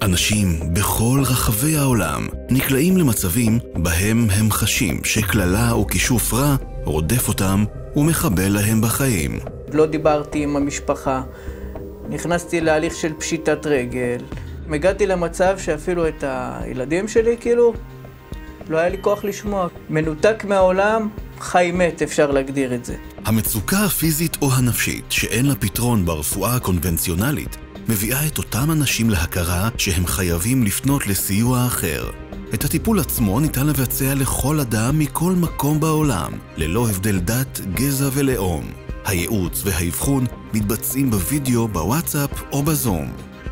אנשים בכל רחבי העולם נקלעים למצבים בהם הם חשים שכללה או כישוף רע רודף אותם ומחבל להם בחיים. לא דיברתי עם המשפחה, נכנסתי להליך של פשיטת רגל, הגעתי למצב שאפילו את הילדים שלי לא היה לי כוח לשמוע. מנותק מהעולם, חי מת, אפשר להגדיר את זה. המצוקה הפיזית או הנפשית שאין לה פתרון ברפואה הקונבנציונלית מביאה את אותם אנשים להכרה שהם חייבים לפנות לסיוע אחר. את הטיפול עצמו ניתן לבצע לכל אדם מכל מקום בעולם, ללא הבדל דת, גזע ולאום. הייעוץ והאבחון מתבצעים בווידאו, בוואטסאפ או בזום.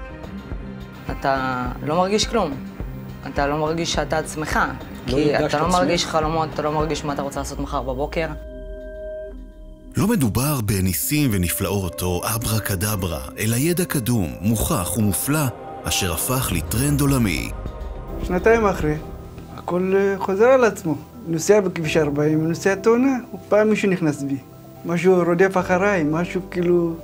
אתה לא מרגיש כלום. אתה לא מרגיש שאתה עצמך. כי אתה לא מרגיש חלומות, אתה לא מרגיש מה אתה רוצה לעשות מחר בבוקר. לא מדובר בניסים ונפלאות או אברה קדברה, אלא ידע קדום, מוכח ומופלא, אשר הפך לטרנד עולמי. שנתיים אחרי, הכל חוזר על עצמו. נוסע בכביש 40, נוסע תאונה, פעם מישהו נכנס בי. משהו רודף אחריי, משהו כאילו...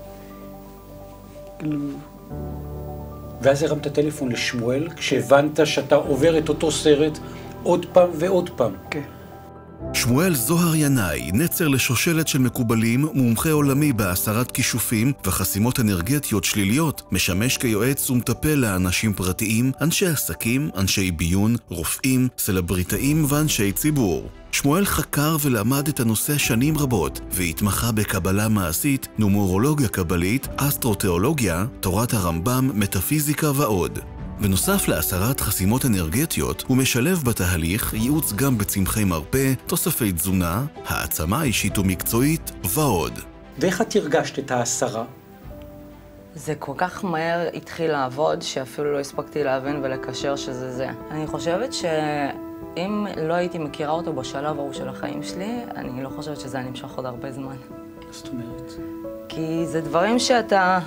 ואז הרמת טלפון לשמואל, כשהבנת שאתה עובר את אותו סרט עוד פעם ועוד פעם. כן. שמואל זוהר ינאי, נצר לשושלת של מקובלים, מומחה עולמי בהסרת כישופים וחסימות אנרגטיות שליליות, משמש כיועץ ומטפל לאנשים פרטיים, אנשי עסקים, אנשי ביון, רופאים, סלבריטאים ואנשי ציבור. שמואל חקר ולמד את הנושא שנים רבות, והתמחה בקבלה מעשית, נומרולוגיה קבלית, אסטרותיאולוגיה, תורת הרמב"ם, מטאפיזיקה ועוד. בנוסף להסרת חסימות אנרגטיות, הוא משלב בתהליך ייעוץ גם בצמחי מרפא, תוספי תזונה, העצמה אישית ומקצועית ועוד. ואיך את הרגשת את ההסרה? זה כל כך מהר התחיל לעבוד, שאפילו לא הספקתי להבין ולקשר שזה זה. אני חושבת שאם לא הייתי מכירה אותו בשלב ההוא של החיים שלי, אני לא חושבת שזה היה נמשך עוד הרבה זמן. זאת אומרת? כי זה דברים שאתה...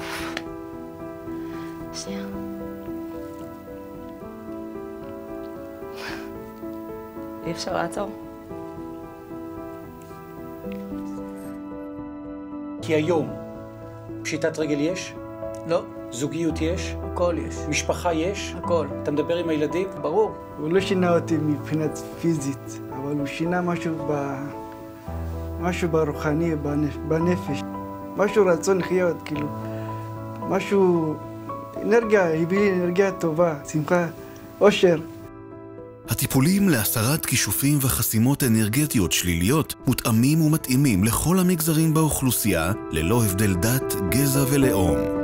שנייה. אי אפשר לעצור. כי היום, פשיטת רגל יש? לא. זוגיות יש? הכל יש. משפחה יש? הכל. אתה מדבר עם הילדים? ברור. הוא לא שינה אותי מבחינת פיזית, אבל הוא שינה משהו ברוחני, בנפש. משהו רצון לחיות, כאילו. משהו... אנרגיה, הביא לי אנרגיה טובה, שמחה, אושר. הטיפולים להסרת כישופים וחסימות אנרגטיות שליליות מותאמים ומתאימים לכל המגזרים באוכלוסייה, ללא הבדל דת, גזע ולאום.